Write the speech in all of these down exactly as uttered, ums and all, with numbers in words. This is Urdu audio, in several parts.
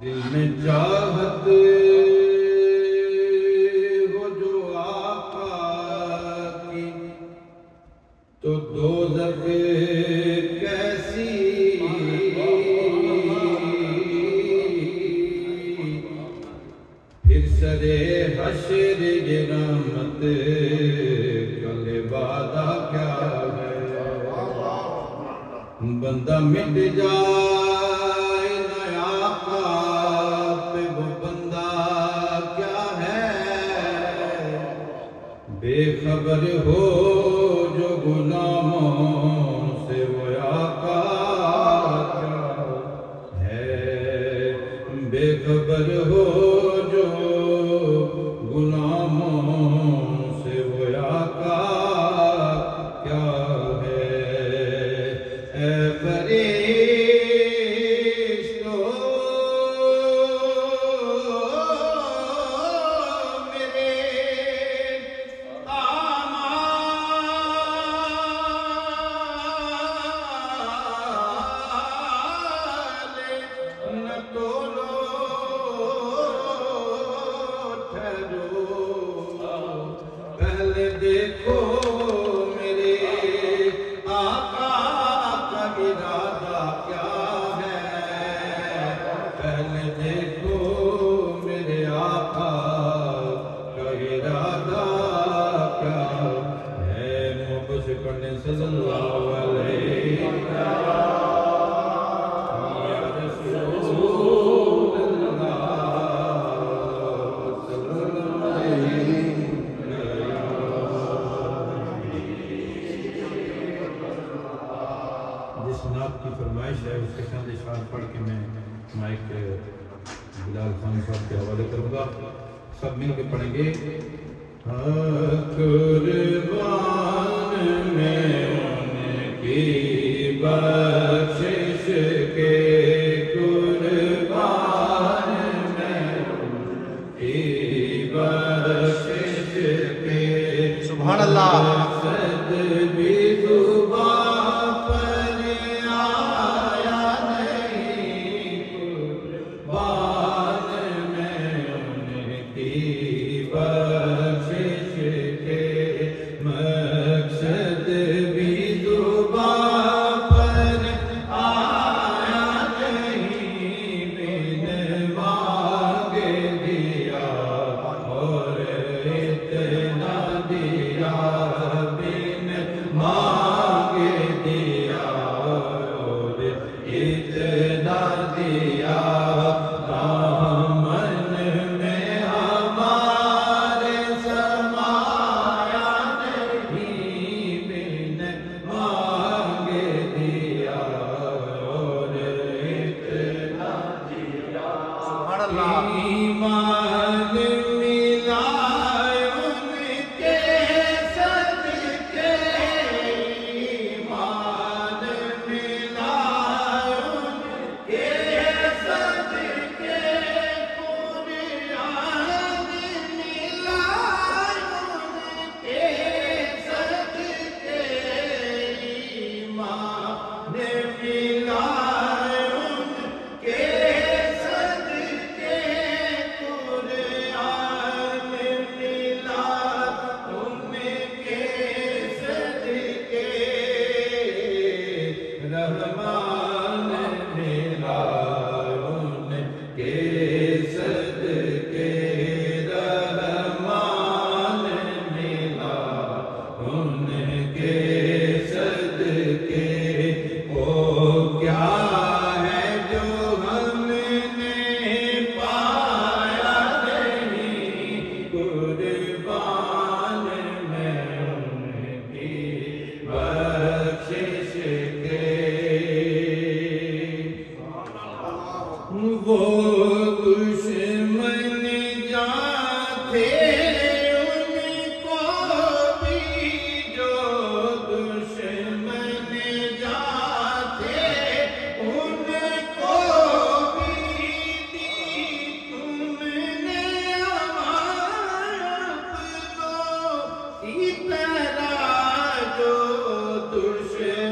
دل میں چاہت ہو جو آقا کی تو دوزخ کیسی پھر سرے حشر یہ رحمت کل وعدہ کیا ہے بندہ مٹ جائے نہ آقا پہ وہ بندہ کیا ہے بے خبر ہو جو غلاموں سے وہ آقا کیا ہے بے خبر ہو جو غلاموں سے وہ آقا کیا ہے اے فرشتو میرے آمال نہ تولو پہلے دیکھو میرے آقا کا ارادہ کیا ہے پہلے دیکھو میرے آقا کا ارادہ کیا ہے محبت سے پڑھنے صلی اللہ علیہ کی فرمائش ہے اس کے چند اشعار پڑھ کے میں مائک بلال خان صاحب کے حوالے کروں گا سب مل کے پڑھیں گے قربان میں ان کی بخشش کے قربان میں ان کی بخشش کے سبحان اللہ صد بھی زبان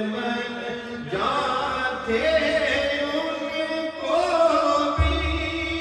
تھے ان کو بھی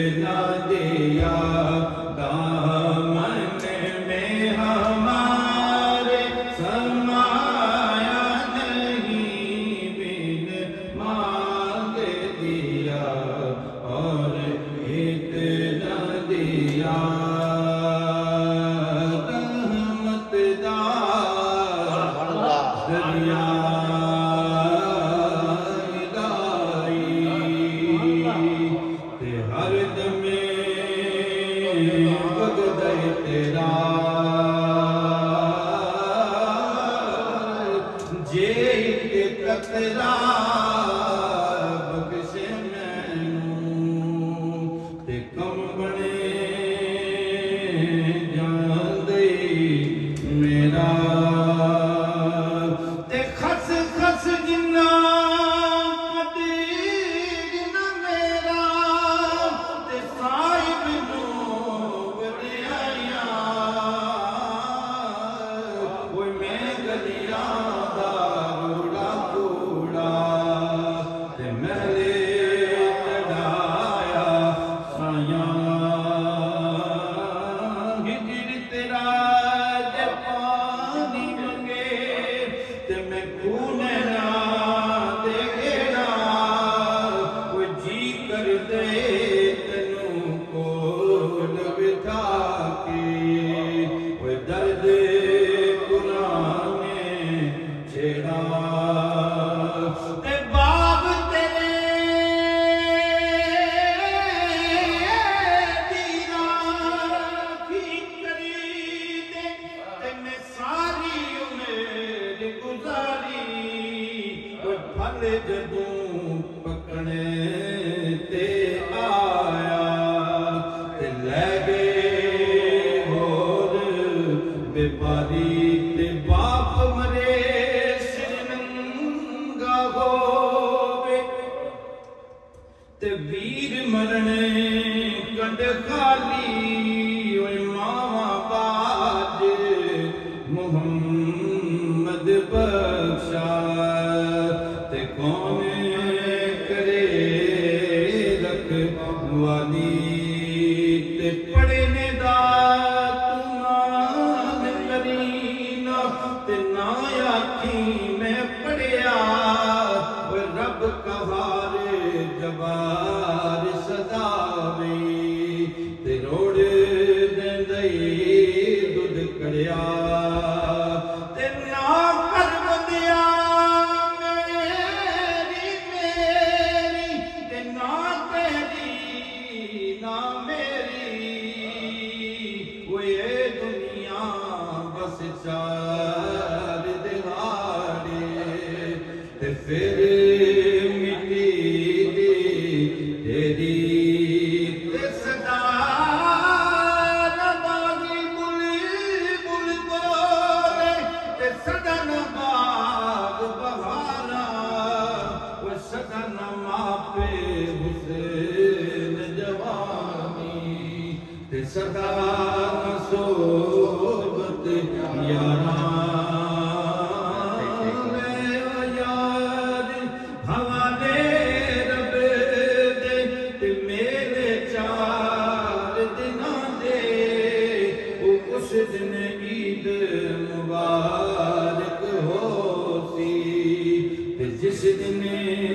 نہ دیا دامن میں ہمارے سمایا نہیں بن مانگ دیا اور اتنا دیا رحمت دا دریا ہر دم بگدے تیرا جے ایک قطرہ بخشے مینوں تے کم بنے جان دے میرا تے خس خس جنہ جدوں پکڑے تے آیا تے لے گئے ہور بیپاری تے باپ مرے سر ننگا ہووے تے ویر مرنے کنڈ خالی اوے ماواں باج محمد بخشا کون کرے رکھوالی تے پڑھنے دا تمان کرینا تے نا آکھی میں پڑھیا رب کہار جبار صداوی تے روڑ دیں دئی دودھ کڑیا تے نا کر بندیا چار دہاڑے تے پھر مٹی دی تیری تے صدا نباغی بل بل بولے تے صدا نباغ بہارا وہ صدا نماپے حسین جوانی تے صدا نصوبت یاران میں یاد حوالے رب دے تے میرے چار دناں دے اس دن عید مبارک ہو سی تے جس دن